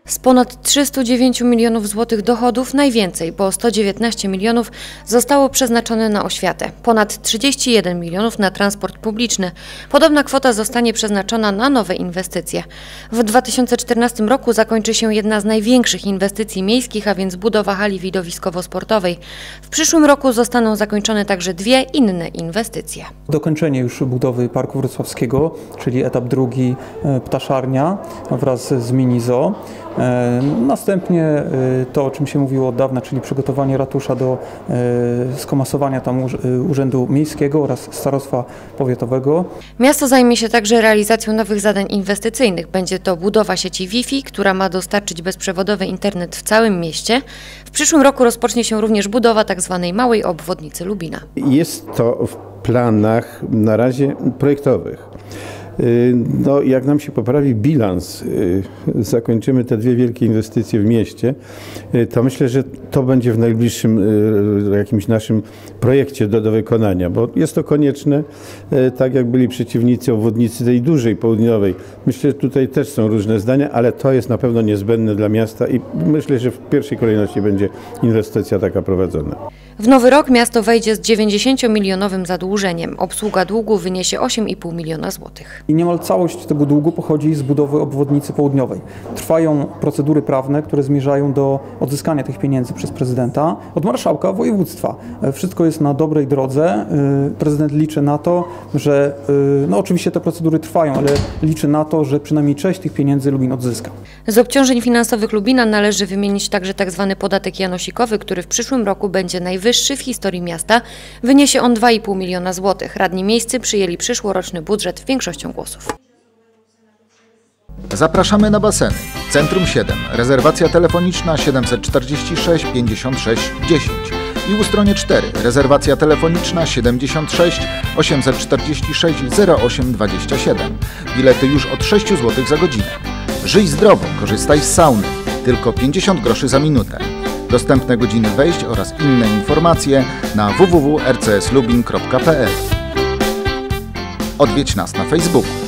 Z ponad 309 milionów złotych dochodów najwięcej, bo 119 milionów zostało przeznaczone na oświatę, ponad 31 milionów na transport publiczny. Podobna kwota zostanie przeznaczona na nowe inwestycje. W 2014 roku zakończy się jedna z największych inwestycji miejskich, a więc budowa hali widowiskowo-sportowej. W przyszłym roku zostaną zakończone także dwie inne inwestycje. Dokończenie już budowy Parku Wrocławskiego, czyli etap drugi Ptaszarnia wraz z mini-zoo. Następnie to, o czym się mówiło od dawna, czyli przygotowanie ratusza do skomasowania tam Urzędu Miejskiego oraz Starostwa Powiatowego. Miasto zajmie się także realizacją nowych zadań inwestycyjnych. Będzie to budowa sieci Wi-Fi, która ma dostarczyć bezprzewodowy internet w całym mieście. W przyszłym roku rozpocznie się również budowa tzw. małej obwodnicy Lubina. Jest to w planach na razie projektowych. No, jak nam się poprawi bilans, zakończymy te dwie wielkie inwestycje w mieście, to myślę, że to będzie w najbliższym jakimś naszym projekcie do wykonania, bo jest to konieczne, tak jak byli przeciwnicy obwodnicy tej dużej południowej. Myślę, że tutaj też są różne zdania, ale to jest na pewno niezbędne dla miasta i myślę, że w pierwszej kolejności będzie inwestycja taka prowadzona. W nowy rok miasto wejdzie z 90-milionowym zadłużeniem. Obsługa długu wyniesie 8,5 miliona złotych. I niemal całość tego długu pochodzi z budowy obwodnicy południowej. Trwają procedury prawne, które zmierzają do odzyskania tych pieniędzy przez prezydenta od marszałka województwa. Wszystko jest na dobrej drodze. Prezydent liczy na to, że no oczywiście te procedury trwają, ale liczy na to, że przynajmniej część tych pieniędzy Lubin odzyska. Z obciążeń finansowych Lubina należy wymienić także tzw. podatek janosikowy, który w przyszłym roku będzie najwyższy w historii miasta. Wyniesie on 2,5 miliona złotych. Radni miejscy przyjęli przyszłoroczny budżet większością głosów. Zapraszamy na baseny. Centrum 7. Rezerwacja telefoniczna 746 56 10. I u stronie 4. Rezerwacja telefoniczna 76 846 08 27. Bilety już od 6 zł za godzinę. Żyj zdrowo, korzystaj z sauny. Tylko 50 groszy za minutę. Dostępne godziny wejść oraz inne informacje na www.rcslubin.pl. Odwiedź nas na Facebooku.